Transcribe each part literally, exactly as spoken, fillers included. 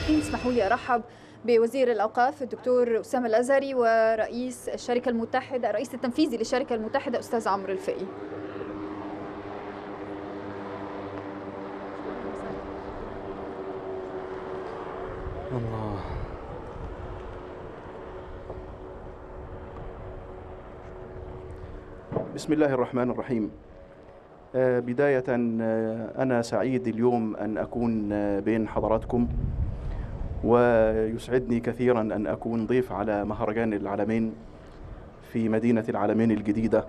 اسمحوا لي أرحب بوزير الأوقاف الدكتور أسامة الأزهري ورئيس الشركة المتحدة الرئيس التنفيذي للشركة المتحدة أستاذ عمرو الفقي. الله. بسم الله الرحمن الرحيم. بداية أنا سعيد اليوم أن أكون بين حضراتكم، ويسعدني كثيرا أن أكون ضيف على مهرجان العلمين في مدينة العلمين الجديدة،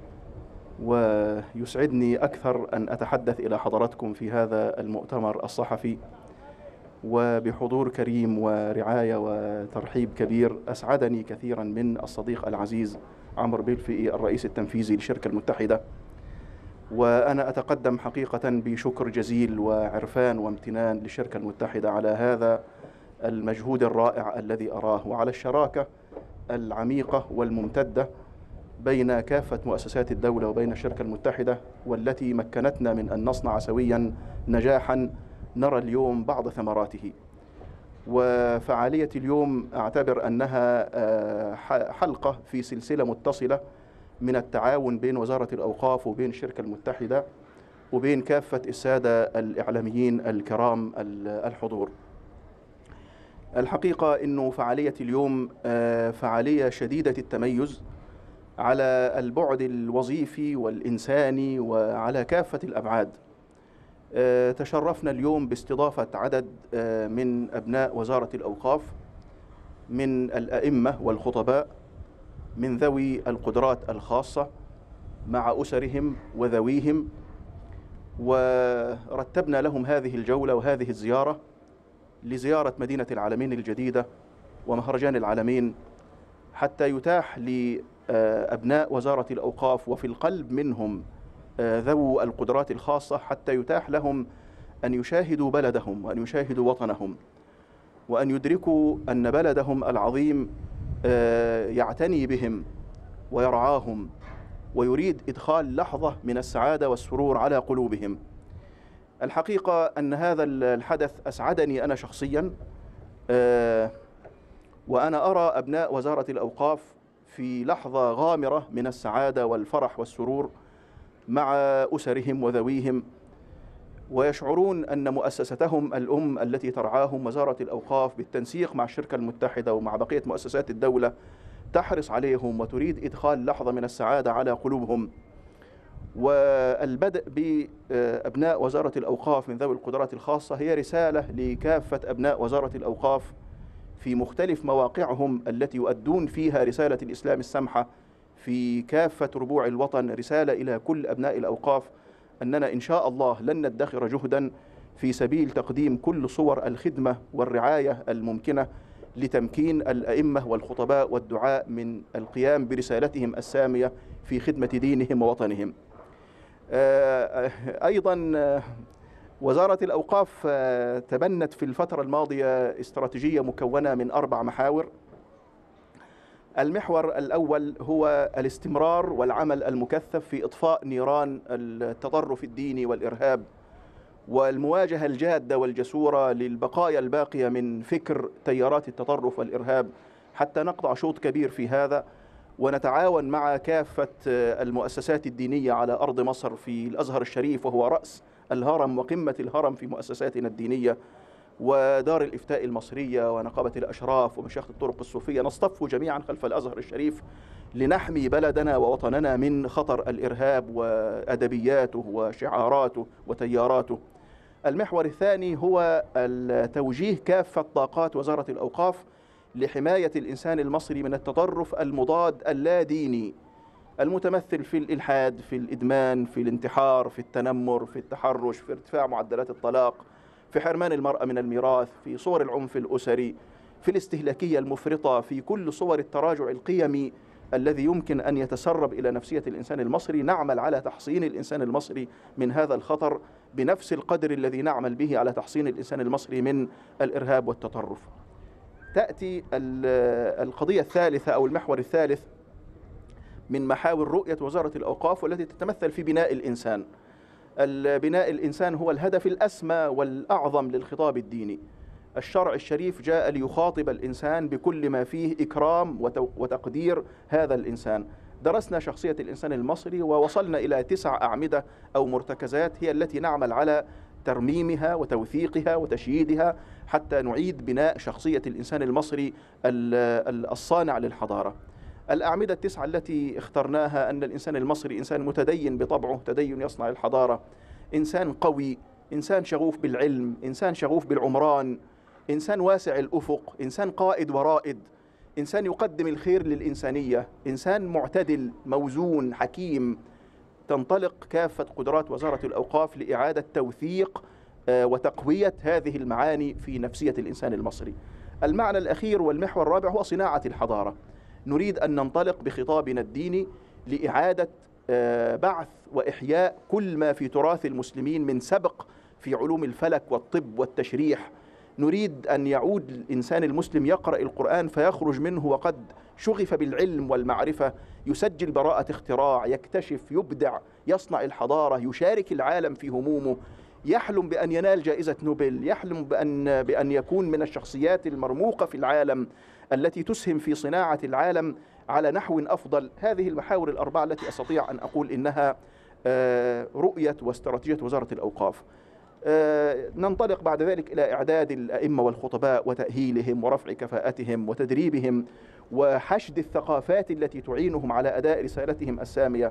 ويسعدني أكثر أن أتحدث إلى حضراتكم في هذا المؤتمر الصحفي وبحضور كريم ورعاية وترحيب كبير أسعدني كثيرا من الصديق العزيز عمرو الفقي الرئيس التنفيذي للشركة المتحدة. وأنا أتقدم حقيقة بشكر جزيل وعرفان وامتنان للشركة المتحدة على هذا المجهود الرائع الذي أراه، وعلى الشراكة العميقة والممتدة بين كافة مؤسسات الدولة وبين الشركة المتحدة، والتي مكنتنا من أن نصنع سويا نجاحا نرى اليوم بعض ثمراته. وفعالية اليوم أعتبر أنها حلقة في سلسلة متصلة من التعاون بين وزارة الأوقاف وبين الشركة المتحدة وبين كافة السادة الإعلاميين الكرام الحضور. الحقيقة أنه فعالية اليوم فعالية شديدة التميز على البعد الوظيفي والإنساني وعلى كافة الأبعاد. تشرفنا اليوم باستضافة عدد من أبناء وزارة الأوقاف، من الأئمة والخطباء، من ذوي القدرات الخاصة مع أسرهم وذويهم، ورتبنا لهم هذه الجولة وهذه الزيارة لزيارة مدينة العلمين الجديدة ومهرجان العلمين، حتى يتاح لأبناء وزارة الأوقاف وفي القلب منهم ذو القدرات الخاصة حتى يتاح لهم أن يشاهدوا بلدهم وأن يشاهدوا وطنهم، وأن يدركوا أن بلدهم العظيم يعتني بهم ويرعاهم ويريد إدخال لحظة من السعادة والسرور على قلوبهم. الحقيقة أن هذا الحدث أسعدني أنا شخصيا، وأنا أرى أبناء وزارة الأوقاف في لحظة غامرة من السعادة والفرح والسرور مع أسرهم وذويهم، ويشعرون أن مؤسستهم الأم التي ترعاهم وزارة الأوقاف بالتنسيق مع الشركة المتحدة ومع بقية مؤسسات الدولة تحرص عليهم وتريد إدخال لحظة من السعادة على قلوبهم. والبدء بأبناء وزارة الأوقاف من ذوي القدرات الخاصة هي رسالة لكافة أبناء وزارة الأوقاف في مختلف مواقعهم التي يؤدون فيها رسالة الإسلام السمحة في كافة ربوع الوطن، رسالة إلى كل أبناء الأوقاف أننا إن شاء الله لن ندخر جهدا في سبيل تقديم كل صور الخدمة والرعاية الممكنة لتمكين الأئمة والخطباء والدعاء من القيام برسالتهم السامية في خدمة دينهم ووطنهم. أيضا وزارة الأوقاف تبنت في الفترة الماضية استراتيجية مكونة من أربع محاور. المحور الأول هو الاستمرار والعمل المكثف في إطفاء نيران التطرف الديني والإرهاب، والمواجهة الجادة والجسورة للبقايا الباقية من فكر تيارات التطرف والإرهاب، حتى نقطع شوط كبير في هذا، ونتعاون مع كافة المؤسسات الدينية على أرض مصر في الأزهر الشريف، وهو رأس الهرم وقمة الهرم في مؤسساتنا الدينية، ودار الإفتاء المصرية ونقابة الأشراف ومشايخ الطرق الصوفية، نصطف جميعا خلف الأزهر الشريف لنحمي بلدنا ووطننا من خطر الإرهاب وأدبياته وشعاراته وتياراته. المحور الثاني هو توجيه كافة طاقات وزارة الأوقاف لحماية الإنسان المصري من التطرف المضاد اللا ديني المتمثل في الإلحاد، في الإدمان، في الانتحار، في التنمر، في التحرش، في ارتفاع معدلات الطلاق، في حرمان المرأة من الميراث، في صور العنف الأسري، في الاستهلاكية المفرطة، في كل صور التراجع القيمي الذي يمكن أن يتسرب إلى نفسية الإنسان المصري. نعمل على تحصين الإنسان المصري من هذا الخطر بنفس القدر الذي نعمل به على تحصين الإنسان المصري من الإرهاب والتطرف. تأتي القضية الثالثة أو المحور الثالث من محاور رؤية وزارة الأوقاف، والتي تتمثل في بناء الإنسان. البناء الإنسان هو الهدف الأسمى والأعظم للخطاب الديني. الشرع الشريف جاء ليخاطب الإنسان بكل ما فيه إكرام وتقدير هذا الإنسان. درسنا شخصية الإنسان المصري ووصلنا إلى تسع أعمدة أو مرتكزات هي التي نعمل على ترميمها وتوثيقها وتشييدها حتى نعيد بناء شخصية الإنسان المصري الصانع للحضارة. الأعمدة التسعة التي اخترناها أن الإنسان المصري إنسان متدين بطبعه، تدين يصنع الحضارة، إنسان قوي، إنسان شغوف بالعلم، إنسان شغوف بالعمران، إنسان واسع الأفق، إنسان قائد ورائد، إنسان يقدم الخير للإنسانية، إنسان معتدل موزون حكيم. تنطلق كافة قدرات وزارة الأوقاف لإعادة توثيق وتقوية هذه المعاني في نفسية الإنسان المصري. المعنى الأخير والمحور الرابع هو صناعة الحضارة. نريد أن ننطلق بخطابنا الديني لإعادة بعث وإحياء كل ما في تراث المسلمين من سبق في علوم الفلك والطب والتشريح. نريد أن يعود الإنسان المسلم يقرأ القرآن فيخرج منه وقد شغف بالعلم والمعرفة، يسجل براءة اختراع، يكتشف، يبدع، يصنع الحضارة، يشارك العالم في همومه، يحلم بأن ينال جائزة نوبل، يحلم بأن, بأن يكون من الشخصيات المرموقة في العالم التي تسهم في صناعة العالم على نحو أفضل. هذه المحاور الأربعة التي أستطيع أن أقول إنها رؤية واستراتيجية وزارة الأوقاف. ننطلق بعد ذلك إلى إعداد الأئمة والخطباء وتأهيلهم ورفع كفاءتهم وتدريبهم وحشد الثقافات التي تعينهم على أداء رسالتهم السامية.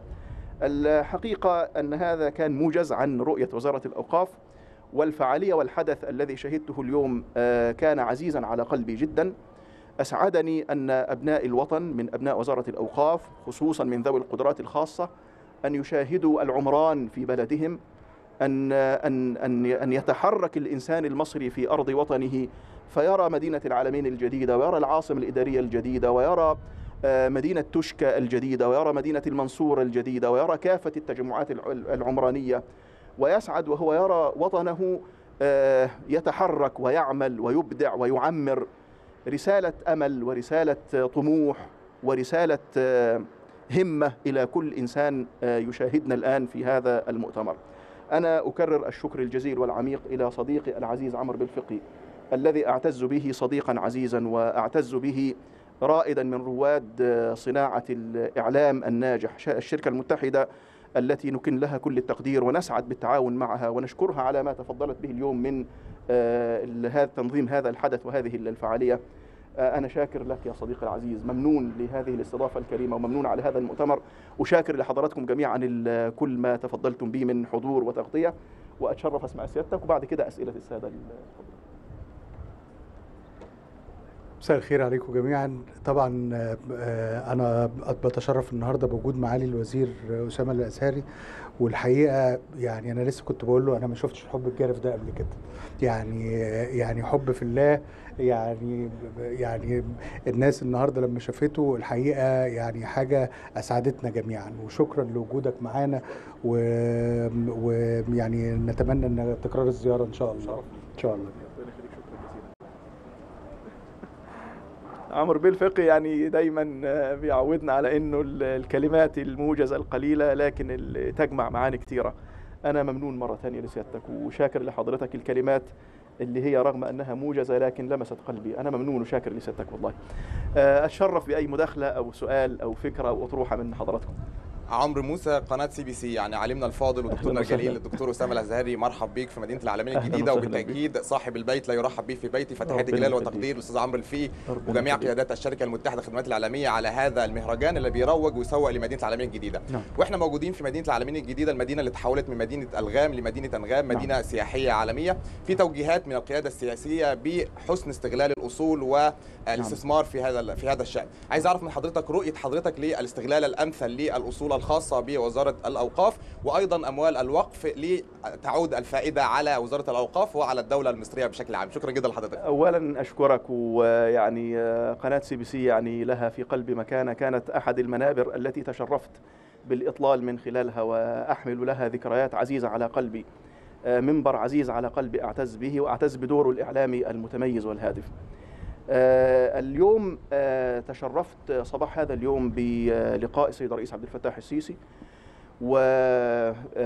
الحقيقة أن هذا كان موجز عن رؤية وزارة الأوقاف، والفعالية والحدث الذي شهدته اليوم كان عزيزا على قلبي جدا. أسعدني أن أبناء الوطن من أبناء وزارة الأوقاف خصوصا من ذوي القدرات الخاصة أن يشاهدوا العمران في بلدهم، أن أن أن أن يتحرك الإنسان المصري في أرض وطنه فيرى مدينة العالمين الجديدة، ويرى العاصمة الإدارية الجديدة، ويرى مدينة توشكا الجديدة، ويرى مدينة المنصورة الجديدة، ويرى كافة التجمعات العمرانية، ويسعد وهو يرى وطنه يتحرك ويعمل ويبدع ويعمر. رسالة أمل ورسالة طموح ورسالة همة إلى كل إنسان يشاهدنا الآن في هذا المؤتمر. أنا أكرر الشكر الجزيل والعميق إلى صديقي العزيز عمرو بالفقي الذي أعتز به صديقا عزيزا، وأعتز به رائدا من رواد صناعة الإعلام الناجح، الشركة المتحدة التي نكن لها كل التقدير ونسعد بالتعاون معها ونشكرها على ما تفضلت به اليوم من هذا تنظيم هذا الحدث وهذه الفعالية. أنا شاكر لك يا صديقي العزيز، ممنون لهذه الاستضافة الكريمة وممنون على هذا المؤتمر، وشاكر لحضراتكم جميعا كل ما تفضلتم به من حضور وتغطية، وأتشرف أسمع سيادتك وبعد كده أسئلة السادة. مساء الخير عليكم جميعا. طبعا أنا بتشرف النهارده بوجود معالي الوزير أسامة الأزهري، والحقيقة يعني أنا لسه كنت بقول له أنا ما شفتش الحب الجارف ده قبل كده، يعني يعني حب في الله، يعني يعني الناس النهارده لما شافته الحقيقة يعني حاجة أسعدتنا جميعا، وشكرا لوجودك معانا، ويعني نتمنى أن تكرار الزيارة إن شاء الله إن شاء الله. عمرو بالفقي يعني دايما بيعودنا على انه الكلمات الموجزه القليله لكن اللي تجمع معاني كثيره. انا ممنون مره ثانيه لسيادتك وشاكر لحضرتك الكلمات اللي هي رغم انها موجزه لكن لمست قلبي. انا ممنون وشاكر لسيادتك والله. اتشرف باي مداخله او سؤال او فكره او اطروحه من حضراتكم. عمرو موسى، قناه سي بي سي، يعني عالمنا الفاضل ودكتورنا الجليل الدكتور اسامه الازهري، مرحب بيك في مدينه العالمين الجديده، وبالتاكيد صاحب البيت لا يرحب به في بيتي، فتحيه جلال وتقدير الاستاذ عمرو الفقي وجميع قيادات الشركه المتحده للخدمات العالميه على هذا المهرجان اللي بيروج ويسوق لمدينه العالمين الجديده. نعم. واحنا موجودين في مدينه العالمين الجديده، المدينه اللي تحولت من مدينه الغام لمدينه انغام، مدينه نعم. سياحيه عالميه، في توجيهات من القياده السياسيه بحسن استغلال الاصول والاستثمار في هذا في هذا الشان. عايز اعرف من حضرتك رؤيه حضرتك للاستغلال الامثل للاصول الخاصه بوزاره الأوقاف، وأيضا أموال الوقف لتعود الفائدة على وزارة الأوقاف وعلى الدولة المصرية بشكل عام. شكرا جدا لحضرتك. أولا أشكرك، ويعني قناة سي بي سي يعني لها في قلبي مكانة، كانت أحد المنابر التي تشرفت بالإطلال من خلالها، وأحمل لها ذكريات عزيزة على قلبي، منبر عزيز على قلبي أعتز به وأعتز بدوره الإعلامي المتميز والهادف. اليوم تشرفت صباح هذا اليوم بلقاء السيد الرئيس عبد الفتاح السيسي،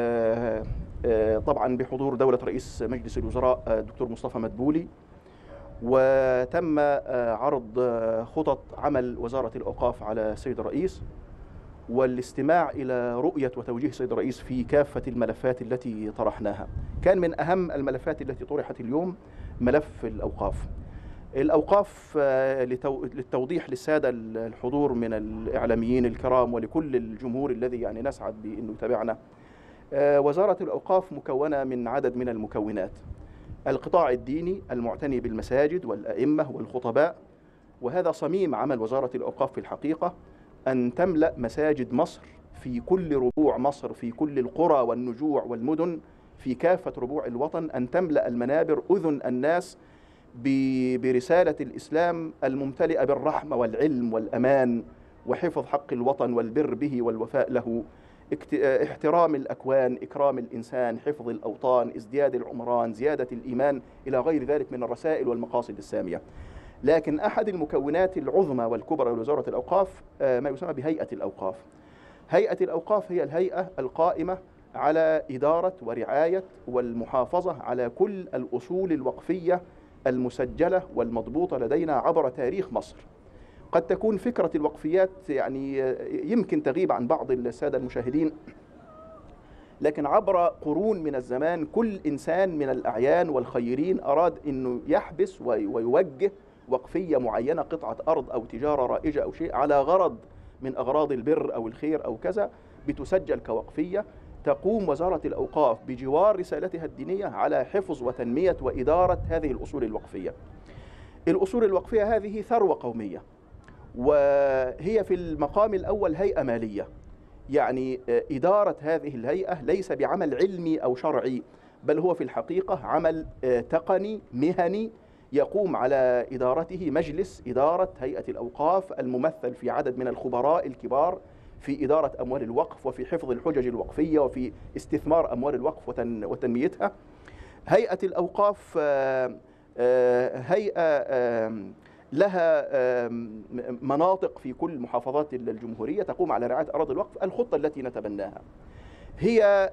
وطبعا بحضور دولة رئيس مجلس الوزراء الدكتور مصطفى مدبولي، وتم عرض خطط عمل وزارة الأوقاف على السيد الرئيس، والاستماع إلى رؤية وتوجيه السيد الرئيس في كافة الملفات التي طرحناها. كان من أهم الملفات التي طرحت اليوم ملف الأوقاف. الأوقاف للتوضيح للسادة الحضور من الإعلاميين الكرام ولكل الجمهور الذي يعني نسعد بأنه يتابعنا، وزارة الأوقاف مكونة من عدد من المكونات: القطاع الديني المعتني بالمساجد والأئمة والخطباء، وهذا صميم عمل وزارة الأوقاف في الحقيقة، أن تملأ مساجد مصر في كل ربوع مصر، في كل القرى والنجوع والمدن، في كافة ربوع الوطن، أن تملأ المنابر أذن الناس برسالة الإسلام الممتلئة بالرحمة والعلم والأمان وحفظ حق الوطن والبر به والوفاء له، احترام الأكوان، إكرام الإنسان، حفظ الأوطان، ازدياد العمران، زيادة الإيمان، إلى غير ذلك من الرسائل والمقاصد السامية. لكن أحد المكونات العظمى والكبرى لوزارة الأوقاف ما يسمى بهيئة الأوقاف. هيئة الأوقاف هي الهيئة القائمة على إدارة ورعاية والمحافظة على كل الأصول الوقفية المسجلة والمضبوطة لدينا عبر تاريخ مصر. قد تكون فكرة الوقفيات يعني يمكن تغيب عن بعض السادة المشاهدين، لكن عبر قرون من الزمان كل إنسان من الأعيان والخيرين أراد أنه يحبس ويوجه وقفية معينة، قطعة أرض أو تجارة رائجة أو شيء، على غرض من أغراض البر أو الخير أو كذا، بتسجل كوقفية. تقوم وزارة الأوقاف بجوار رسالتها الدينية على حفظ وتنمية وإدارة هذه الأصول الوقفية. الأصول الوقفية هذه ثروة قومية، وهي في المقام الأول هيئة مالية، يعني إدارة هذه الهيئة ليس بعمل علمي أو شرعي، بل هو في الحقيقة عمل تقني مهني يقوم على إدارته مجلس إدارة هيئة الأوقاف الممثل في عدد من الخبراء الكبار في إدارة أموال الوقف وفي حفظ الحجج الوقفية وفي استثمار أموال الوقف وتنميتها. هيئة الأوقاف هيئة لها مناطق في كل محافظات الجمهورية تقوم على رعاية أراضي الوقف. الخطة التي نتبناها هي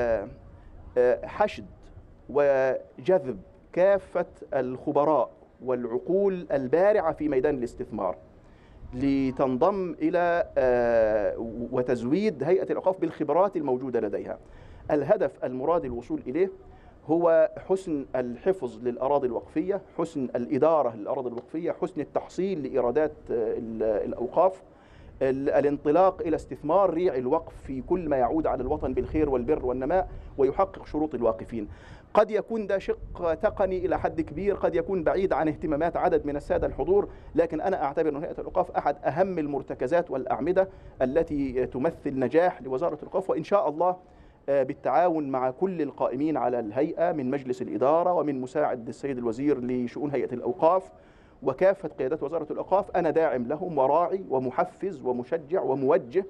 حشد وجذب كافة الخبراء والعقول البارعة في ميدان الاستثمار لتنضم إلى وتزويد هيئة الأوقاف بالخبرات الموجودة لديها. الهدف المراد الوصول إليه هو حسن الحفظ للأراضي الوقفية، حسن الإدارة للأراضي الوقفية، حسن التحصيل لإيرادات الأوقاف، الانطلاق إلى استثمار ريع الوقف في كل ما يعود على الوطن بالخير والبر والنماء ويحقق شروط الواقفين. قد يكون ده شق تقني إلى حد كبير، قد يكون بعيد عن اهتمامات عدد من السادة الحضور، لكن أنا أعتبر أن هيئة الأوقاف أحد أهم المرتكزات والأعمدة التي تمثل نجاح لوزارة الأوقاف، وإن شاء الله بالتعاون مع كل القائمين على الهيئة من مجلس الإدارة ومن مساعد السيد الوزير لشؤون هيئة الأوقاف وكافة قيادات وزارة الأوقاف، أنا داعم لهم وراعي ومحفز ومشجع وموجه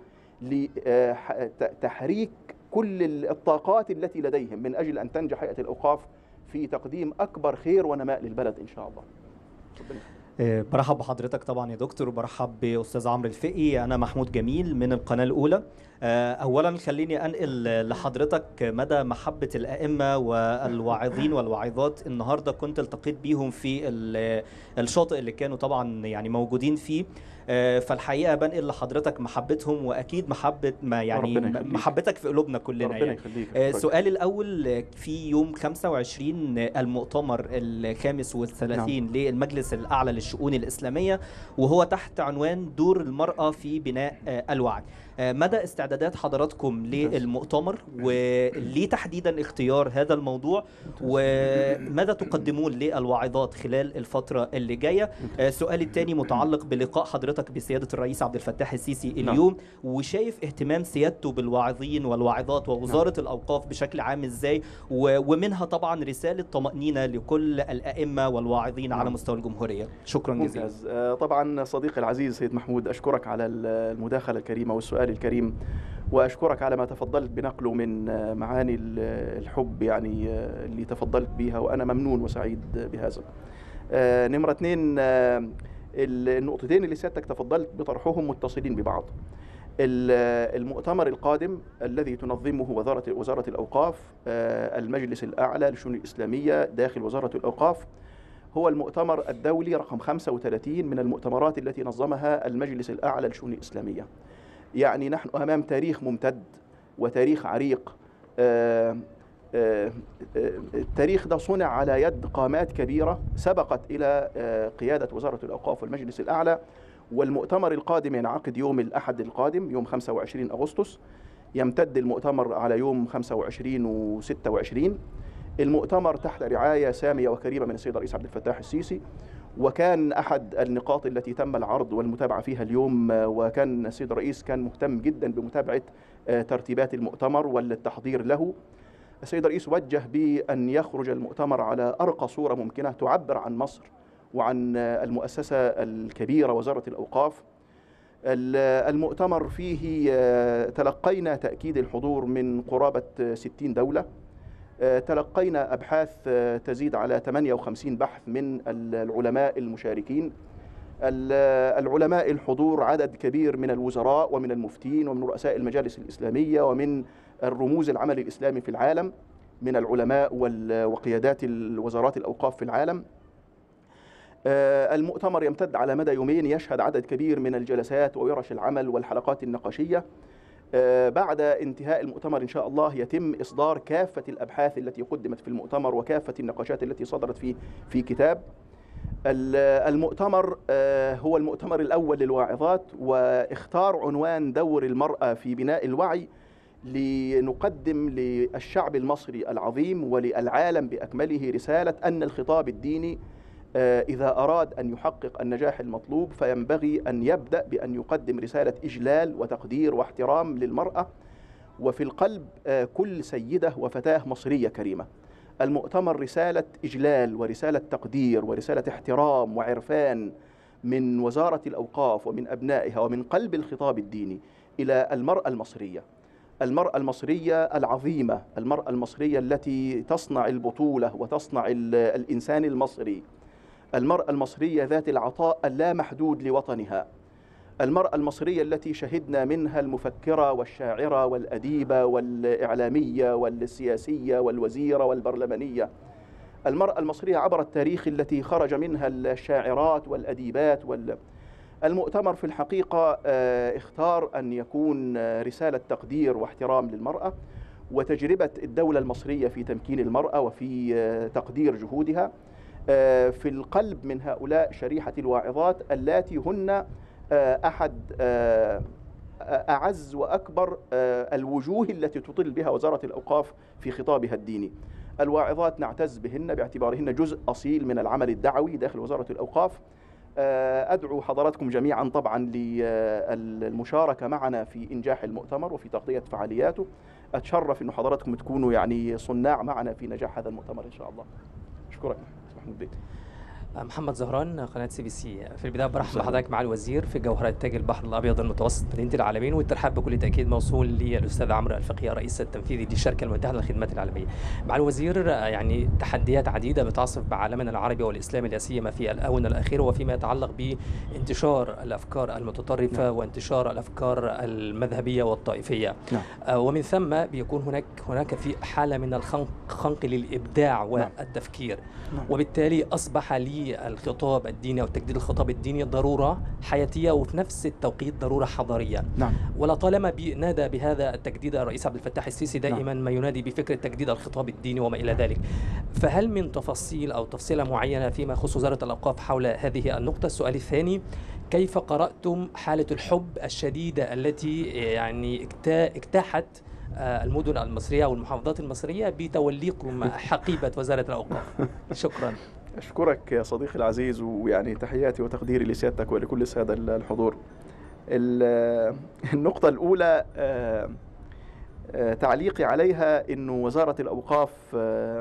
لتحريك كل الطاقات التي لديهم من أجل أن تنجح هيئة الأوقاف في تقديم أكبر خير ونماء للبلد إن شاء الله. برحب بحضرتك طبعا يا دكتور، وبرحب بأستاذ عمرو الفقي. أنا محمود جميل من القناة الأولى. أولا خليني أنقل لحضرتك مدى محبة الأئمة والواعظين والواعظات. النهاردة كنت التقيت بيهم في الشاطئ اللي كانوا طبعا يعني موجودين فيه، فالحقيقة بنقل لحضرتك محبتهم، وأكيد محبة ما يعني محبتك في قلوبنا كلنا. يعني سؤالي الأول، في يوم خمسة وعشرين المؤتمر الخامس والثلاثين نعم. للمجلس الأعلى للشؤون الإسلامية، وهو تحت عنوان دور المرأة في بناء الوعي. مدى استعدادات حضراتكم للمؤتمر، وليه تحديدا اختيار هذا الموضوع، وماذا تقدمون للواعظات خلال الفترة اللي جاية؟ سؤالي الثاني متعلق بلقاء حضرتك بسيادة الرئيس عبد الفتاح السيسي اليوم، وشايف اهتمام سيادته بالواعظين والواعظات ووزارة الأوقاف بشكل عام ازاي، ومنها طبعا رسالة طمأنينة لكل الأئمة والواعظين على مستوى الجمهورية. شكرا جزيلا. طبعا صديقي العزيز سيد محمود، أشكرك على المداخلة الكريمة والسؤال الكريم، وأشكرك على ما تفضلت بنقله من معاني الحب يعني اللي تفضلت بها، وأنا ممنون وسعيد بهذا. نمرة اثنين، النقطتين اللي سيادتك تفضلت بطرحهم متصلين ببعض. المؤتمر القادم الذي تنظمه وزارة وزارة الأوقاف، المجلس الأعلى للشؤون الإسلامية داخل وزارة الأوقاف، هو المؤتمر الدولي رقم خمسة وثلاثين من المؤتمرات التي نظمها المجلس الأعلى للشؤون الإسلامية. يعني نحن أمام تاريخ ممتد وتاريخ عريق. آه التاريخ ده صنع على يد قامات كبيرة سبقت إلى قيادة وزارة الأوقاف والمجلس الأعلى. والمؤتمر القادم ينعقد يوم الأحد القادم يوم خمسة وعشرين أغسطس، يمتد المؤتمر على يوم خمسة وعشرين وستة وعشرين. المؤتمر تحت رعاية سامية وكريمة من السيد الرئيس عبد الفتاح السيسي، وكان أحد النقاط التي تم العرض والمتابعة فيها اليوم، وكان السيد الرئيس كان مهتم جدا بمتابعة ترتيبات المؤتمر والتحضير له. السيد الرئيس وجه بأن يخرج المؤتمر على أرقى صورة ممكنة تعبر عن مصر وعن المؤسسة الكبيرة وزارة الأوقاف. المؤتمر فيه تلقينا تأكيد الحضور من قرابة ستين دولة، تلقينا أبحاث تزيد على ثمانية وخمسين بحث من العلماء المشاركين. العلماء الحضور عدد كبير من الوزراء ومن المفتين ومن رؤساء المجالس الإسلامية ومن الرموز العمل الإسلامي في العالم، من العلماء وقيادات الوزارات الأوقاف في العالم. المؤتمر يمتد على مدى يومين، يشهد عدد كبير من الجلسات وورش العمل والحلقات النقاشية. بعد انتهاء المؤتمر إن شاء الله يتم إصدار كافة الأبحاث التي قدمت في المؤتمر وكافة النقاشات التي صدرت فيه في كتاب. المؤتمر هو المؤتمر الأول للواعظات، واختار عنوان دور المرأة في بناء الوعي لنقدم للشعب المصري العظيم وللعالم بأكمله رسالة أن الخطاب الديني إذا أراد أن يحقق النجاح المطلوب فينبغي أن يبدأ بأن يقدم رسالة إجلال وتقدير واحترام للمرأة، وفي القلب كل سيدة وفتاة مصرية كريمة. المؤتمر رسالة إجلال ورسالة تقدير ورسالة احترام وعرفان من وزارة الأوقاف ومن أبنائها ومن قلب الخطاب الديني إلى المرأة المصرية، المرأة المصرية العظيمة، المرأة المصرية التي تصنع البطولة وتصنع الإنسان المصري، المرأة المصرية ذات العطاء اللامحدود لوطنها، المرأة المصرية التي شهدنا منها المفكرة والشاعرة والأديبة والإعلامية والسياسية والوزيرة والبرلمانية، المرأة المصرية عبر التاريخ التي خرج منها الشاعرات والأديبات وال... المؤتمر في الحقيقة اختار أن يكون رسالة تقدير واحترام للمرأة وتجربة الدولة المصرية في تمكين المرأة وفي تقدير جهودها. في القلب من هؤلاء شريحة الواعظات اللاتي هن أحد أعز وأكبر الوجوه التي تطل بها وزارة الأوقاف في خطابها الديني. الواعظات نعتز بهن باعتبارهن جزء أصيل من العمل الدعوي داخل وزارة الأوقاف. أدعو حضراتكم جميعا طبعا للمشاركة معنا في إنجاح المؤتمر وفي تغطية فعالياته. أتشرف أن حضراتكم تكونوا يعني صناع معنا في نجاح هذا المؤتمر إن شاء الله. أشكرك محمود بيه. محمد زهران، قناة سي بي سي. في البداية برحب بحضرتك مع الوزير في جوهرة تاج البحر الأبيض المتوسط مدينة العالمين، والترحاب بكل تأكيد موصول للأستاذ عمرو الفقي الرئيس التنفيذي للشركة المتحدة للخدمات العالمية. مع الوزير، يعني تحديات عديدة بتعصف بعالمنا العربي والإسلامي لا سيما في الآونة الأخيرة، وفيما يتعلق بانتشار الأفكار المتطرفة نعم. وانتشار الأفكار المذهبية والطائفية نعم. آه ومن ثم بيكون هناك هناك في حالة من الخنق خنق للإبداع والتفكير نعم. وبالتالي أصبح لي الخطاب الديني أو تجديد الخطاب الديني ضرورة حياتية وفي نفس التوقيت ضرورة حضارية نعم. ولطالما نادى بهذا التجديد الرئيس عبد الفتاح السيسي دائما نعم. ما ينادي بفكرة تجديد الخطاب الديني وما إلى ذلك. فهل من تفاصيل أو تفصيلة معينة فيما يخص وزارة الأوقاف حول هذه النقطة؟ السؤال الثاني، كيف قرأتم حالة الحب الشديدة التي يعني اجتاحت المدن المصرية والمحافظات المصرية بتوليكم حقيبة وزارة الأوقاف؟ شكرا. أشكرك يا صديقي العزيز، ويعني تحياتي وتقديري لسيادتك ولكل السادة الحضور. النقطة الأولى تعليقي عليها أن وزارة الأوقاف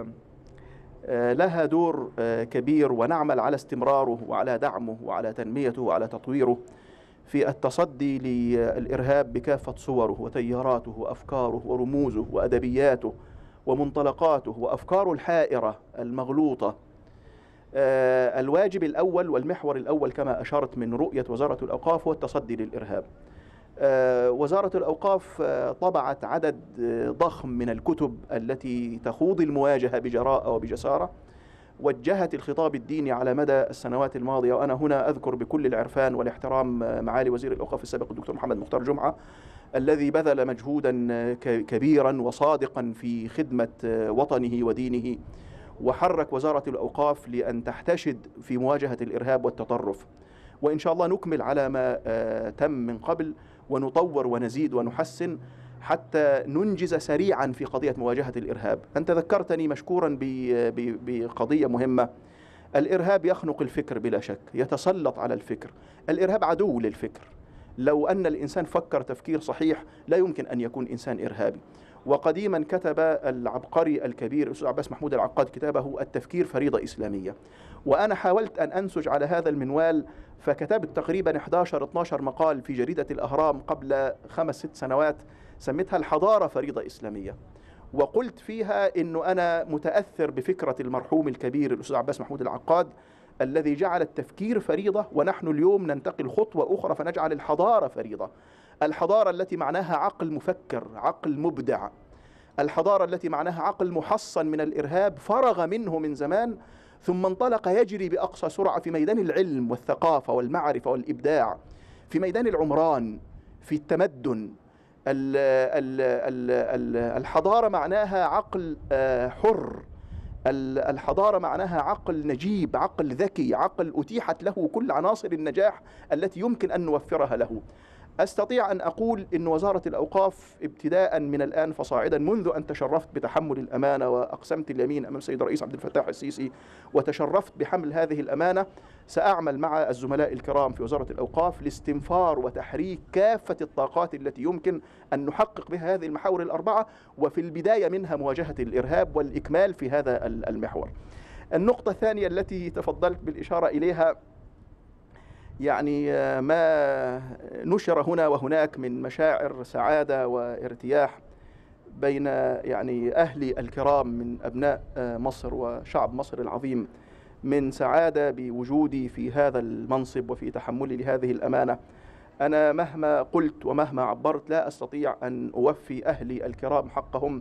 لها دور كبير، ونعمل على استمراره وعلى دعمه وعلى تنميته وعلى تطويره في التصدي للإرهاب بكافة صوره وتياراته وأفكاره ورموزه وأدبياته ومنطلقاته وأفكاره الحائرة المغلوطة. الواجب الأول والمحور الأول كما أشرت من رؤية وزارة الأوقاف هو التصدي للإرهاب. وزارة الأوقاف طبعت عدد ضخم من الكتب التي تخوض المواجهة بجراءة وبجسارة، وجهت الخطاب الديني على مدى السنوات الماضية. وأنا هنا أذكر بكل العرفان والاحترام معالي وزير الأوقاف السابق الدكتور محمد مختار جمعة، الذي بذل مجهودا كبيرا وصادقا في خدمة وطنه ودينه، وحرك وزارة الأوقاف لأن تحتشد في مواجهة الإرهاب والتطرف. وإن شاء الله نكمل على ما تم من قبل ونطور ونزيد ونحسن حتى ننجز سريعا في قضية مواجهة الإرهاب. أنت ذكرتني مشكورا بقضية مهمة. الإرهاب يخنق الفكر بلا شك، يتسلط على الفكر. الإرهاب عدو للفكر. لو أن الإنسان فكر تفكير صحيح لا يمكن أن يكون إنسان إرهابي. وقديما كتب العبقري الكبير الأستاذ عباس محمود العقاد كتابه التفكير فريضة إسلامية، وأنا حاولت أن أنسج على هذا المنوال، فكتبت تقريبا إحدى عشر اثني عشر مقال في جريدة الأهرام قبل خمس ست سنوات سميتها الحضارة فريضة إسلامية، وقلت فيها أنه أنا متأثر بفكرة المرحوم الكبير الأستاذ عباس محمود العقاد الذي جعل التفكير فريضة، ونحن اليوم ننتقل خطوة أخرى فنجعل الحضارة فريضة. الحضارة التي معناها عقل مفكر، عقل مبدع، الحضارة التي معناها عقل محصن من الإرهاب، فرغ منه من زمان ثم انطلق يجري بأقصى سرعة في ميدان العلم والثقافة والمعرفة والإبداع، في ميدان العمران، في التمدن. الحضارة معناها عقل حر، الحضارة معناها عقل نجيب، عقل ذكي، عقل أتيحت له كل عناصر النجاح التي يمكن أن نوفرها له. أستطيع أن أقول إن وزارة الأوقاف ابتداء من الآن فصاعدا، منذ أن تشرفت بتحمل الأمانة وأقسمت اليمين أمام السيد الرئيس عبد الفتاح السيسي وتشرفت بحمل هذه الأمانة، سأعمل مع الزملاء الكرام في وزارة الأوقاف لاستنفار وتحريك كافة الطاقات التي يمكن أن نحقق بها هذه المحاور الأربعة، وفي البداية منها مواجهة الإرهاب والإكمال في هذا المحور. النقطة الثانية التي تفضلت بالإشارة إليها، يعني ما نشر هنا وهناك من مشاعر سعادة وارتياح بين يعني أهلي الكرام من أبناء مصر وشعب مصر العظيم، من سعادة بوجودي في هذا المنصب وفي تحملي لهذه الأمانة. أنا مهما قلت ومهما عبرت لا أستطيع أن أوفي أهلي الكرام حقهم،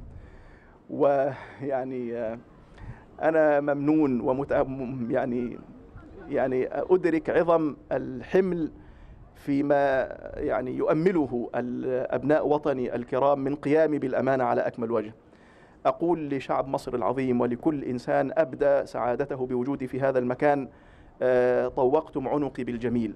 ويعني أنا ممنون ومتأم يعني يعني أدرك عظم الحمل فيما يعني يؤمله الأبناء وطني الكرام من قيامي بالأمانة على أكمل وجه. أقول لشعب مصر العظيم ولكل إنسان أبدى سعادته بوجودي في هذا المكان، طوقتم عنقي بالجميل،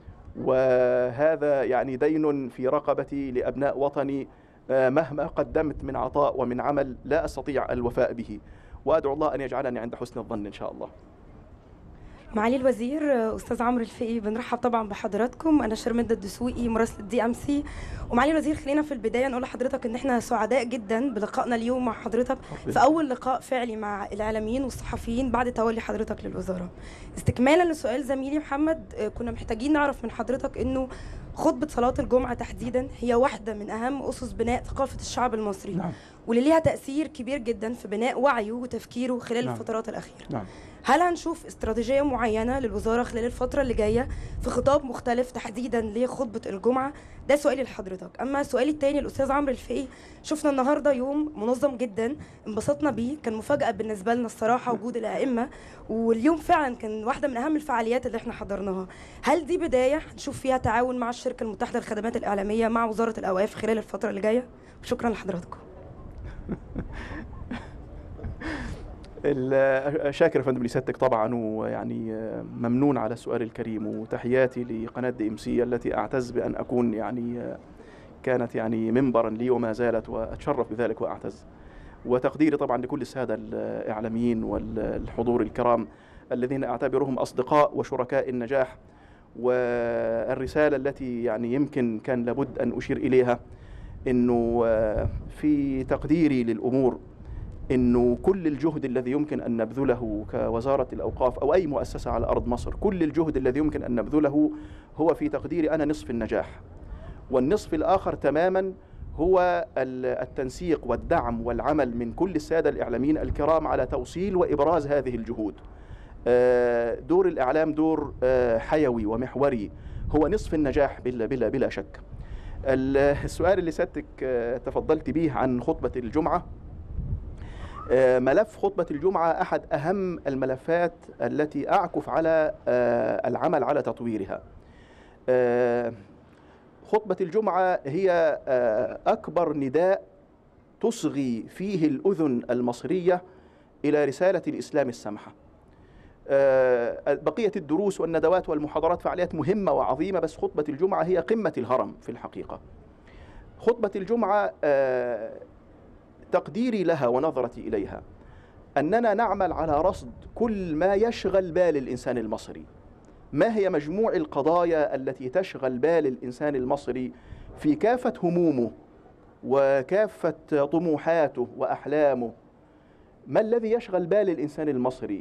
وهذا يعني دين في رقبتي لأبناء وطني، مهما قدمت من عطاء ومن عمل لا أستطيع الوفاء به، وأدعو الله أن يجعلني عند حسن الظن إن شاء الله. معالي الوزير أستاذ عمرو الفقي، بنرحب طبعا بحضراتكم. أنا شرمدة الدسوقي مراسلة دي أم سي. ومعالي الوزير، خلينا في البداية نقول لحضرتك إن إحنا سعداء جدا بلقائنا اليوم مع حضرتك في أول لقاء فعلي مع الإعلاميين والصحفيين بعد تولي حضرتك للوزارة. استكمالا لسؤال زميلي محمد، كنا محتاجين نعرف من حضرتك إنه خطبة صلاة الجمعة تحديدا هي واحدة من أهم أسس بناء ثقافة الشعب المصري، نعم. واللي ليها تأثير كبير جدا في بناء وعيه وتفكيره خلال نعم. الفترات الأخيرة، نعم. هل هنشوف استراتيجية معينة للوزارة خلال الفترة اللي جاية في خطاب مختلف تحديدا لخطبة الجمعة؟ ده سؤالي لحضرتك. أما سؤالي الثاني الأستاذ عمرو الفقي، شفنا النهاردة يوم منظم جدا انبسطنا بيه، كان مفاجأة بالنسبة لنا الصراحة وجود الأئمة، واليوم فعلا كان واحدة من أهم الفعاليات اللي احنا حضرناها. هل دي بداية هنشوف فيها تعاون مع الشركة المتحدة للخدمات الإعلامية مع وزارة الأوقاف خلال الفترة اللي جاية؟ شكرا لحضراتكم. شاكر يا فندم لسيادتك طبعا، ويعني ممنون على السؤال الكريم، وتحياتي لقناة دي ام سي التي اعتز بان اكون يعني كانت يعني منبرا لي وما زالت، واتشرف بذلك واعتز. وتقديري طبعا لكل السادة الاعلاميين والحضور الكرام الذين اعتبرهم اصدقاء وشركاء النجاح. والرسالة التي يعني يمكن كان لابد ان اشير اليها انه في تقديري للامور إنه كل الجهد الذي يمكن أن نبذله كوزارة الأوقاف أو أي مؤسسة على أرض مصر، كل الجهد الذي يمكن أن نبذله هو في تقديري أنا نصف النجاح، والنصف الآخر تماما هو التنسيق والدعم والعمل من كل السادة الإعلاميين الكرام على توصيل وإبراز هذه الجهود. دور الإعلام دور حيوي ومحوري، هو نصف النجاح بلا بلا بلا شك. السؤال اللي سيادتك تفضلت به عن خطبة الجمعة، ملف خطبة الجمعة أحد أهم الملفات التي أعكف على العمل على تطويرها. خطبة الجمعة هي أكبر نداء تصغي فيه الأذن المصرية إلى رسالة الإسلام السمحة. بقية الدروس والندوات والمحاضرات فعاليات مهمة وعظيمة، بس خطبة الجمعة هي قمة الهرم في الحقيقة. خطبة الجمعة تقديري لها ونظرتي إليها أننا نعمل على رصد كل ما يشغل بال الإنسان المصري. ما هي مجموع القضايا التي تشغل بال الإنسان المصري في كافة همومه وكافة طموحاته وأحلامه؟ ما الذي يشغل بال الإنسان المصري؟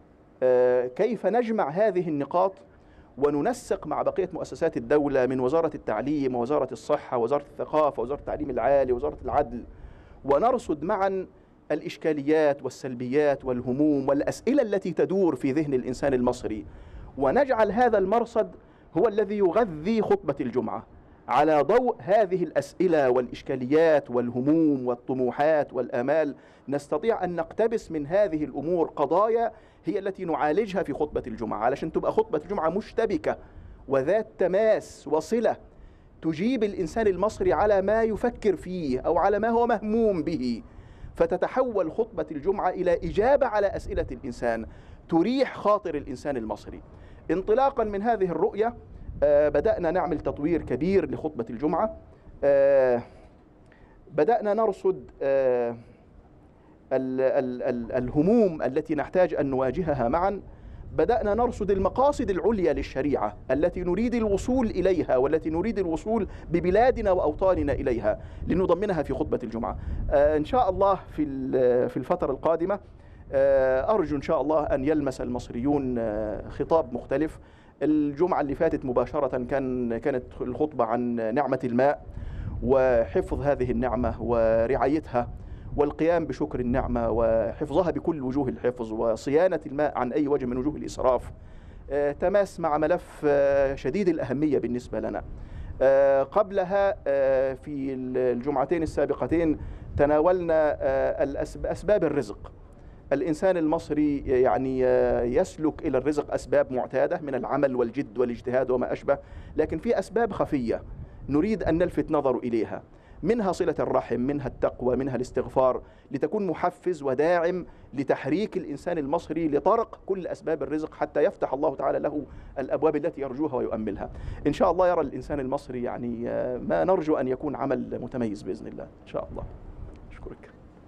كيف نجمع هذه النقاط وننسق مع بقية مؤسسات الدولة من وزارة التعليم ووزارة الصحة ووزارة الثقافة ووزارة التعليم العالي ووزارة العدل، ونرصد معا الإشكاليات والسلبيات والهموم والأسئلة التي تدور في ذهن الإنسان المصري، ونجعل هذا المرصد هو الذي يغذي خطبة الجمعة على ضوء هذه الأسئلة والإشكاليات والهموم والطموحات والآمال. نستطيع أن نقتبس من هذه الأمور قضايا هي التي نعالجها في خطبة الجمعة، علشان تبقى خطبة الجمعة مشتبكة وذات تماس وصلة تجيب الإنسان المصري على ما يفكر فيه أو على ما هو مهموم به، فتتحول خطبة الجمعة إلى إجابة على أسئلة الإنسان تريح خاطر الإنسان المصري. انطلاقا من هذه الرؤية آه بدأنا نعمل تطوير كبير لخطبة الجمعة. آه بدأنا نرصد آه ال ال ال الهموم التي نحتاج أن نواجهها معا. بدأنا نرصد المقاصد العليا للشريعة التي نريد الوصول إليها والتي نريد الوصول ببلادنا وأوطاننا إليها لنضمنها في خطبة الجمعة. آه إن شاء الله في في الفترة القادمة آه أرجو إن شاء الله أن يلمس المصريون آه خطاب مختلف. الجمعة اللي فاتت مباشرة كان كانت الخطبة عن نعمة الماء وحفظ هذه النعمة ورعايتها والقيام بشكر النعمة وحفظها بكل وجوه الحفظ وصيانة الماء عن أي وجه من وجوه الإسراف. آه تماس مع ملف آه شديد الأهمية بالنسبة لنا. آه قبلها آه في الجمعتين السابقتين تناولنا آه أسباب الرزق. الإنسان المصري يعني يسلك إلى الرزق أسباب معتادة من العمل والجد والاجتهاد وما أشبه، لكن في أسباب خفية نريد أن نلفت نظر إليها، منها صلة الرحم، منها التقوى، منها الاستغفار، لتكون محفز وداعم لتحريك الإنسان المصري لطرق كل أسباب الرزق حتى يفتح الله تعالى له الأبواب التي يرجوها ويؤملها. إن شاء الله يرى الإنسان المصري يعني ما نرجو أن يكون عمل متميز بإذن الله إن شاء الله. أشكرك.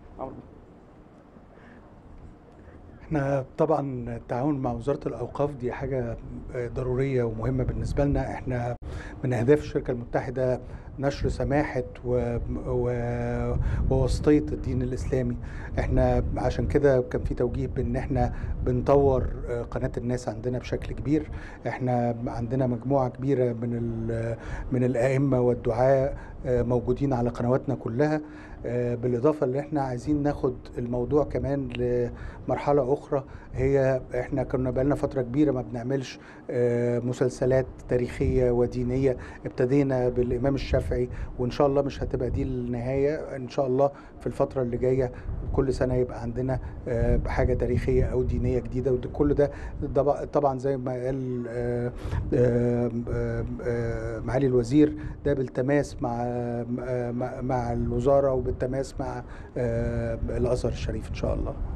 احنا طبعا التعاون مع وزارة الأوقاف دي حاجة ضرورية ومهمة بالنسبة لنا. احنا من أهداف الشركة المتحدة نشر سماحة و... و... ووسطية الدين الإسلامي. احنا عشان كده كان في توجيه بان احنا بنطور قناة الناس عندنا بشكل كبير. احنا عندنا مجموعة كبيرة من ال... من الأئمة والدعاء موجودين على قنواتنا كلها، بالإضافة اللي احنا عايزين ناخد الموضوع كمان لمرحلة أخرى. هي احنا كنا بقالنا فترة كبيرة ما بنعملش مسلسلات تاريخية ودينية. ابتدينا بالإمام الشافعي وإن شاء الله مش هتبقى دي النهاية. إن شاء الله في الفترة اللي جاية كل سنة يبقى عندنا حاجة تاريخية أو دينية جديدة، وكل ده طبعا زي ما قال معالي الوزير ده بالتماس مع مع الوزارة وبالتماس مع الأزهر الشريف إن شاء الله.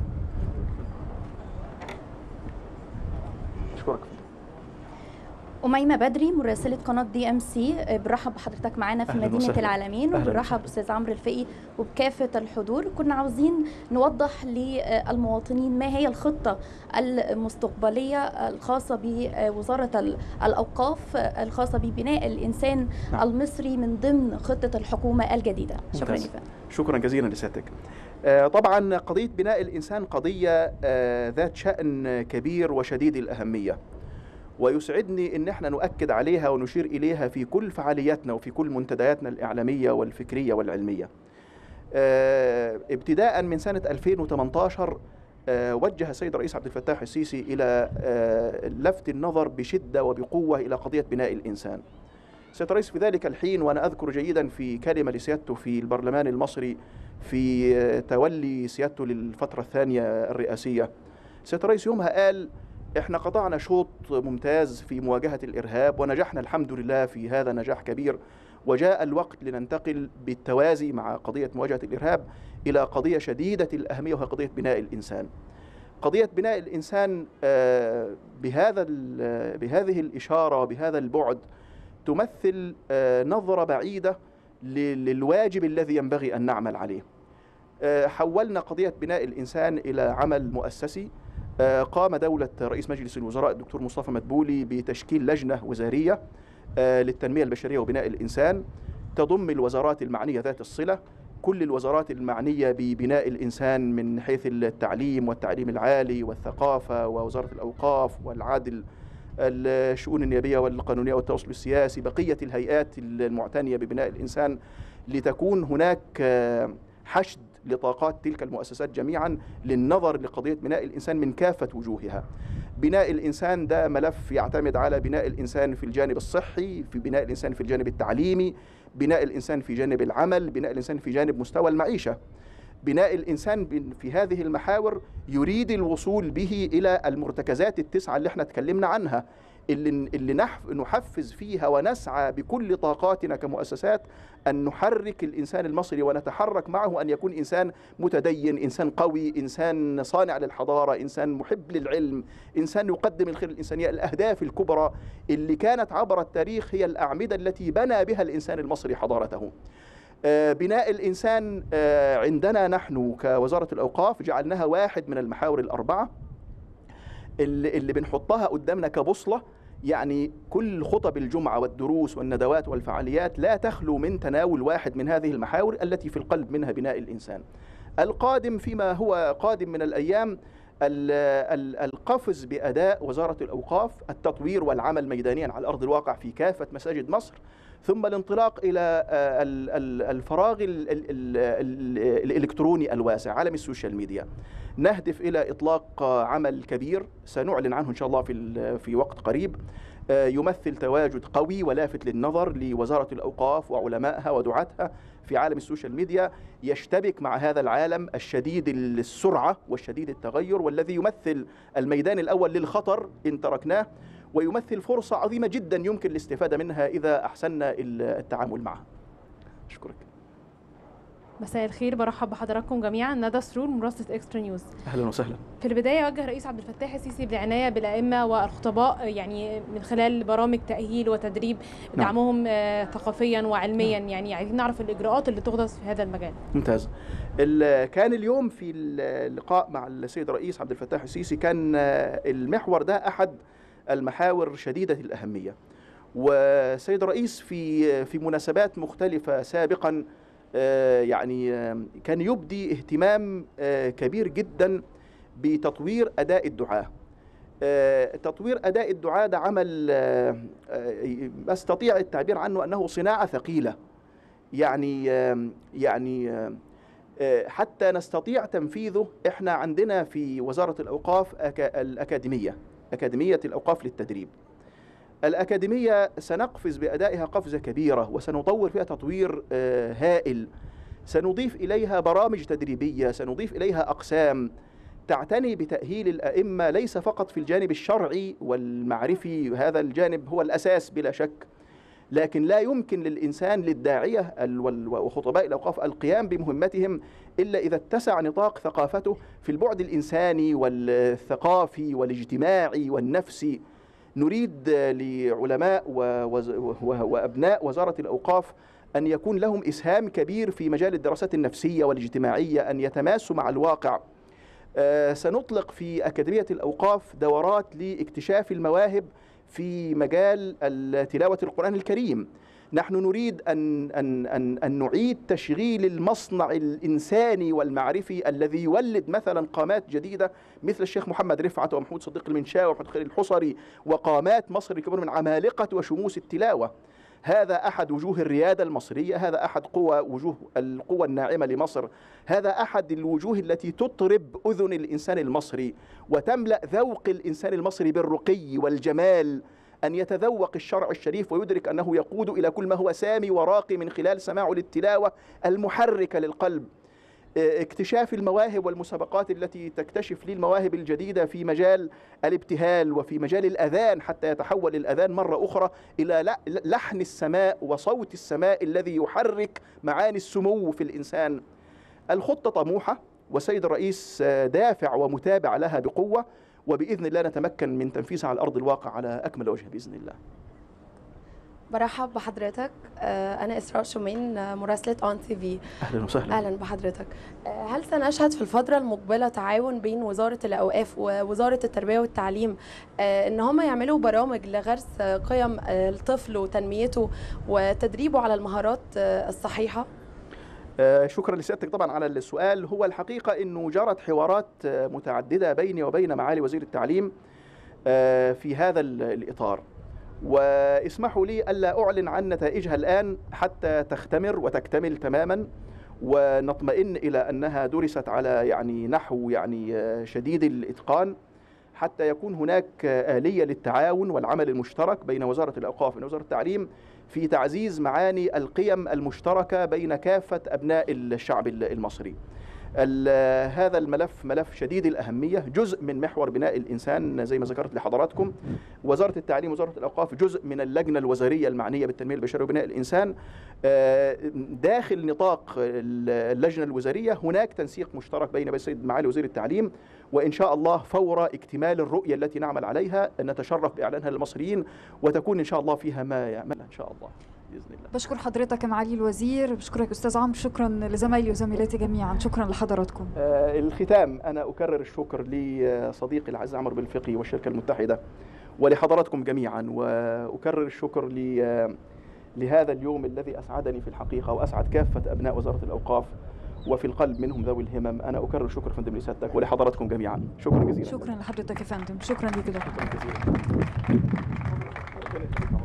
أشكرك. أميمة بدري مراسلة قناة دي ام سي، بنرحب بحضرتك معانا في مدينة وسهل. العالمين، وبنرحب بأستاذ عمرو الفقي وبكافة الحضور. كنا عاوزين نوضح للمواطنين ما هي الخطة المستقبلية الخاصة بوزارة الأوقاف الخاصة ببناء الإنسان نعم. المصري من ضمن خطة الحكومة الجديدة. شكرا لك. شكرا جزيلا لسيادتك. طبعا قضية بناء الإنسان قضية ذات شأن كبير وشديد الأهمية، ويسعدني ان احنا نؤكد عليها ونشير اليها في كل فعالياتنا وفي كل منتدياتنا الاعلاميه والفكريه والعلميه. اه ابتداء من سنه ألفين وثمانية عشر اه وجه السيد الرئيس عبد الفتاح السيسي الى اه لفت النظر بشده وبقوه الى قضيه بناء الانسان، سيادة الرئيس في ذلك الحين، وأنا أذكر جيدا في كلمة لسيادته في البرلمان المصري في تولي سيادته للفترة الثانية الرئاسية، سيادة الرئيس يومها قال إحنا قطعنا شوط ممتاز في مواجهة الإرهاب ونجحنا الحمد لله في هذا نجاح كبير، وجاء الوقت لننتقل بالتوازي مع قضية مواجهة الإرهاب إلى قضية شديدة الأهمية، وهي قضية بناء الإنسان. قضية بناء الإنسان بهذا بهذه الإشارة وبهذا البعد تمثل نظرة بعيدة للواجب الذي ينبغي أن نعمل عليه. حولنا قضية بناء الإنسان إلى عمل مؤسسي. قام دولة رئيس مجلس الوزراء الدكتور مصطفى مدبولي بتشكيل لجنة وزارية للتنمية البشرية وبناء الإنسان تضم الوزارات المعنية ذات الصلة، كل الوزارات المعنية ببناء الإنسان من حيث التعليم والتعليم العالي والثقافة ووزارة الأوقاف والعدل، الشؤون النيابية والقانونية والتواصل السياسي، بقية الهيئات المعتنية ببناء الإنسان، لتكون هناك حشد لطاقات تلك المؤسسات جميعا للنظر لقضية بناء الإنسان من كافة وجوهها. بناء الإنسان ده ملف يعتمد على بناء الإنسان في الجانب الصحي، في بناء الإنسان في الجانب التعليمي، بناء الإنسان في جانب العمل، بناء الإنسان في جانب مستوى المعيشة. بناء الإنسان في هذه المحاور يريد الوصول به إلى المرتكزات التسعة اللي احنا تكلمنا عنها، اللي, اللي نحفز فيها ونسعى بكل طاقاتنا كمؤسسات أن نحرك الإنسان المصري ونتحرك معه أن يكون إنسان متدين، إنسان قوي، إنسان صانع للحضارة، إنسان محب للعلم، إنسان يقدم الخير للإنسانية. الأهداف الكبرى اللي كانت عبر التاريخ هي الأعمدة التي بنى بها الإنسان المصري حضارته. بناء الإنسان عندنا نحن كوزارة الأوقاف جعلناها واحد من المحاور الأربعة اللي, اللي بنحطها قدامنا كبوصلة. يعني كل خطب الجمعة والدروس والندوات والفعاليات لا تخلو من تناول واحد من هذه المحاور التي في القلب منها بناء الإنسان. القادم فيما هو قادم من الأيام القفز بأداء وزارة الأوقاف، التطوير والعمل ميدانيا على أرض الواقع في كافة مساجد مصر، ثم الانطلاق إلى الفراغ الإلكتروني الواسع، عالم السوشيال ميديا. نهدف إلى إطلاق عمل كبير سنعلن عنه إن شاء الله في في وقت قريب، يمثل تواجد قوي ولافت للنظر لوزارة الأوقاف وعلمائها ودعاتها في عالم السوشيال ميديا، يشتبك مع هذا العالم الشديد السرعة والشديد التغير، والذي يمثل الميدان الأول للخطر إن تركناه، ويمثل فرصة عظيمة جدا يمكن الاستفادة منها إذا أحسننا التعامل معها. أشكرك. مساء الخير، برحب بحضراتكم جميعا. ندى سرور، مراسلة اكسترا نيوز. اهلا وسهلا. في البدايه وجه الرئيس عبد الفتاح السيسي بالعنايه بالائمه والخطباء، يعني من خلال برامج تاهيل وتدريب دعمهم نعم. ثقافيا وعلميا، نعم. يعني عايزين نعرف الاجراءات اللي تختص في هذا المجال. ممتاز. كان اليوم في اللقاء مع السيد الرئيس عبد الفتاح السيسي كان المحور ده احد المحاور شديدة الأهمية، والسيد الرئيس في في مناسبات مختلفة سابقا يعني كان يبدي اهتمام كبير جدا بتطوير أداء الدعاة. تطوير أداء الدعاة ده عمل أستطيع التعبير عنه أنه صناعة ثقيلة، يعني يعني حتى نستطيع تنفيذه. احنا عندنا في وزارة الأوقاف الأكاديمية، أكاديمية الأوقاف للتدريب. الأكاديمية سنقفز بأدائها قفزة كبيرة وسنطور فيها تطوير هائل، سنضيف إليها برامج تدريبية، سنضيف إليها أقسام تعتني بتأهيل الأئمة ليس فقط في الجانب الشرعي والمعرفي، هذا الجانب هو الأساس بلا شك، لكن لا يمكن للإنسان للداعية وخطباء الأوقاف القيام بمهمتهم إلا إذا اتسع نطاق ثقافته في البعد الإنساني والثقافي والاجتماعي والنفسي. نريد لعلماء وأبناء وزارة الأوقاف أن يكون لهم إسهام كبير في مجال الدراسات النفسية والاجتماعية، أن يتماسوا مع الواقع. سنطلق في أكاديمية الأوقاف دورات لاكتشاف المواهب في مجال تلاوة القرآن الكريم. نحن نريد أن, أن, أن, أن نعيد تشغيل المصنع الإنساني والمعرفي الذي يولد مثلا قامات جديدة مثل الشيخ محمد رفعت ومحمود صديق المنشاوي ومحمود خليل الحصري وقامات مصر الكبيرة من عمالقة وشموس التلاوة. هذا أحد وجوه الريادة المصرية، هذا أحد قوى وجوه القوى الناعمة لمصر، هذا أحد الوجوه التي تطرب أذن الإنسان المصري وتملأ ذوق الإنسان المصري بالرقي والجمال أن يتذوق الشرع الشريف ويدرك أنه يقود إلى كل ما هو سامي وراقي من خلال سماعه للتلاوة المحركة للقلب. اكتشاف المواهب والمسابقات التي تكتشف لي المواهب الجديدة في مجال الابتهال وفي مجال الأذان، حتى يتحول الأذان مرة أخرى إلى لحن السماء وصوت السماء الذي يحرك معاني السمو في الإنسان. الخطة طموحة والسيد الرئيس دافع ومتابع لها بقوة، وبإذن الله نتمكن من تنفيذها على أرض الواقع على أكمل وجه بإذن الله. برحب بحضرتك. أنا إسراء شومين، مراسلة أون تي في. أهلا وسهلا. أهلا بحضرتك. هل سنشهد في الفترة المقبلة تعاون بين وزارة الأوقاف ووزارة التربية والتعليم إن هم يعملوا برامج لغرس قيم الطفل وتنميته وتدريبه على المهارات الصحيحة؟ شكرا لسيادتك طبعا على السؤال. هو الحقيقة أنه جرت حوارات متعددة بيني وبين معالي وزير التعليم في هذا الإطار، واسمحوا لي ألا أعلن عن نتائجها الآن حتى تختمر وتكتمل تماما ونطمئن إلى أنها درست على يعني نحو يعني شديد الإتقان، حتى يكون هناك آلية للتعاون والعمل المشترك بين وزارة الأوقاف ووزارة التعليم في تعزيز معاني القيم المشتركة بين كافة أبناء الشعب المصري. هذا الملف ملف شديد الأهمية، جزء من محور بناء الإنسان زي ما ذكرت لحضراتكم. وزارة التعليم ووزارة الأوقاف جزء من اللجنة الوزارية المعنية بالتنمية البشرية وبناء الإنسان. داخل نطاق اللجنة الوزارية هناك تنسيق مشترك بين السيد معالي وزير التعليم، وإن شاء الله فور اكتمال الرؤية التي نعمل عليها نتشرف بإعلانها للمصريين، وتكون إن شاء الله فيها ما يعمل إن شاء الله بإذن الله. بشكر حضرتك يا معالي الوزير، بشكرك أستاذ عمرو، شكرا لزمايلي وزميلاتي جميعا، شكرا لحضراتكم. آه الختام أنا أكرر الشكر لصديقي العزيز عمرو بالفقي والشركة المتحدة ولحضراتكم جميعا، وأكرر الشكر لهذا اليوم الذي أسعدني في الحقيقة وأسعد كافة أبناء وزارة الأوقاف، وفي القلب منهم ذوي الهمم. أنا أكرر الشكر فندم لسيادتك ولحضراتكم جميعا، شكرا جزيلا. شكرا لحضرتك يا فندم، شكرا لك. شكرا جزيلا.